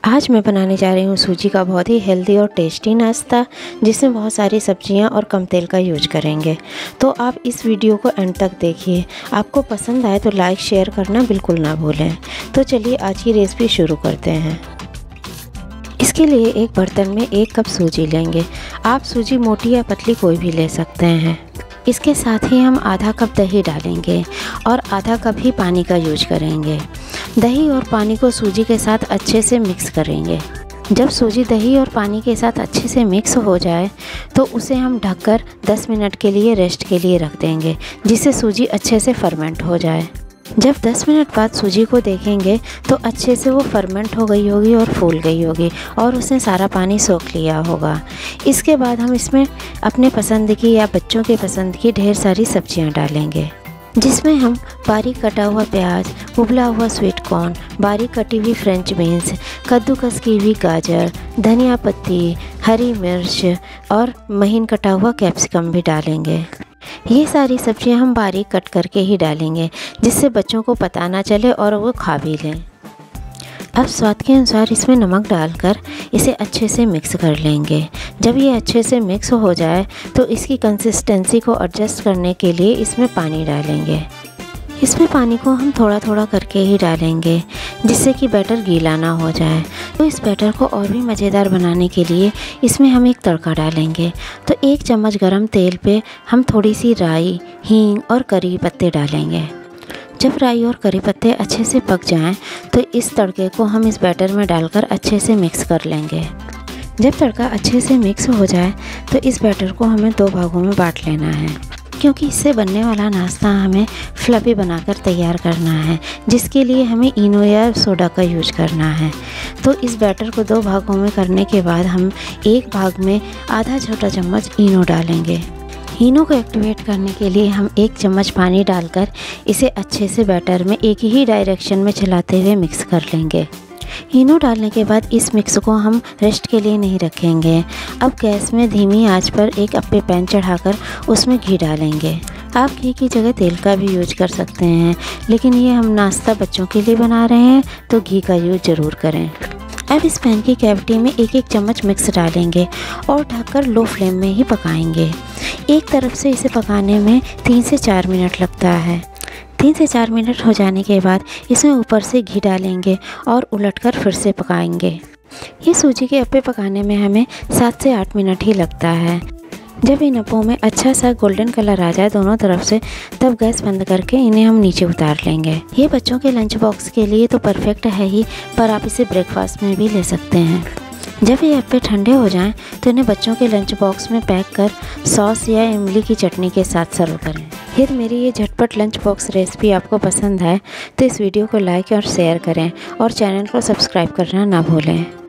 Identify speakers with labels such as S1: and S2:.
S1: आज मैं बनाने जा रही हूँ सूजी का बहुत ही हेल्दी और टेस्टी नाश्ता, जिसमें बहुत सारी सब्जियाँ और कम तेल का यूज करेंगे। तो आप इस वीडियो को एंड तक देखिए। आपको पसंद आए तो लाइक शेयर करना बिल्कुल ना भूलें। तो चलिए आज की रेसिपी शुरू करते हैं। इसके लिए एक बर्तन में 1 कप सूजी लेंगे। आप सूजी मोटी या पतली कोई भी ले सकते हैं। इसके साथ ही हम आधा कप दही डालेंगे और आधा कप ही पानी का यूज करेंगे। दही और पानी को सूजी के साथ अच्छे से मिक्स करेंगे। जब सूजी दही और पानी के साथ अच्छे से मिक्स हो जाए तो उसे हम ढककर 10 मिनट के लिए रेस्ट के लिए रख देंगे, जिससे सूजी अच्छे से फर्मेंट हो जाए। जब 10 मिनट बाद सूजी को देखेंगे तो अच्छे से वो फर्मेंट हो गई होगी और फूल गई होगी और उसने सारा पानी सोख लिया होगा। इसके बाद हम इसमें अपने पसंद की या बच्चों के पसंद की ढेर सारी सब्जियां डालेंगे, जिसमें हम बारीक कटा हुआ प्याज, उबला हुआ स्वीट कॉर्न, बारीक कटी हुई फ्रेंच बीन्स, कद्दूकस की हुई गाजर, धनिया पत्ती, हरी मिर्च और महीन कटा हुआ कैप्सिकम भी डालेंगे। ये सारी सब्जियां हम बारीक कट करके ही डालेंगे, जिससे बच्चों को पता ना चले और वो खा भी लें। अब स्वाद के अनुसार इसमें नमक डालकर इसे अच्छे से मिक्स कर लेंगे। जब ये अच्छे से मिक्स हो जाए तो इसकी कंसिस्टेंसी को एडजस्ट करने के लिए इसमें पानी डालेंगे। इसमें पानी को हम थोड़ा थोड़ा करके ही डालेंगे, जिससे कि बैटर गीला ना हो जाए। तो इस बैटर को और भी मज़ेदार बनाने के लिए इसमें हम एक तड़का डालेंगे। तो 1 चम्मच गरम तेल पे हम थोड़ी सी राई, हींग और करी पत्ते डालेंगे। जब राई और करी पत्ते अच्छे से पक जाएं तो इस तड़के को हम इस बैटर में डालकर अच्छे से मिक्स कर लेंगे। जब तड़का अच्छे से मिक्स हो जाए तो इस बैटर को हमें 2 भागों में बांट लेना है, क्योंकि इससे बनने वाला नाश्ता हमें फ्लफी बनाकर तैयार करना है, जिसके लिए हमें इनो या सोडा का यूज करना है। तो इस बैटर को 2 भागों में करने के बाद हम एक भाग में आधा छोटा चम्मच इनो डालेंगे। इनो को एक्टिवेट करने के लिए हम 1 चम्मच पानी डालकर इसे अच्छे से बैटर में एक ही डायरेक्शन में चलाते हुए मिक्स कर लेंगे। इनो डालने के बाद इस मिक्स को हम रेस्ट के लिए नहीं रखेंगे। अब गैस में धीमी आंच पर एक अप्पे पैन चढ़ाकर उसमें घी डालेंगे। आप घी की जगह तेल का भी यूज कर सकते हैं, लेकिन ये हम नाश्ता बच्चों के लिए बना रहे हैं तो घी का यूज ज़रूर करें। अब इस पैन की कैविटी में 1-1 चम्मच मिक्स डालेंगे और ढककर लो फ्लेम में ही पकाएंगे। एक तरफ से इसे पकाने में 3 से 4 मिनट लगता है। 3 से 4 मिनट हो जाने के बाद इसमें ऊपर से घी डालेंगे और उलटकर फिर से पकाएंगे। ये सूजी के अप्पे पकाने में हमें 7 से 8 मिनट ही लगता है। जब इन अप्पों में अच्छा सा गोल्डन कलर आ जाए दोनों तरफ से, तब गैस बंद करके इन्हें हम नीचे उतार लेंगे। ये बच्चों के लंच बॉक्स के लिए तो परफेक्ट है ही, पर आप इसे ब्रेकफास्ट में भी ले सकते हैं। जब ये अप्पे ठंडे हो जाएं तो इन्हें बच्चों के लंच बॉक्स में पैक कर सॉस या इमली की चटनी के साथ सर्व करें। फिर मेरी ये झटपट लंच बॉक्स रेसिपी आपको पसंद आए तो इस वीडियो को लाइक और शेयर करें और चैनल को सब्सक्राइब करना ना भूलें।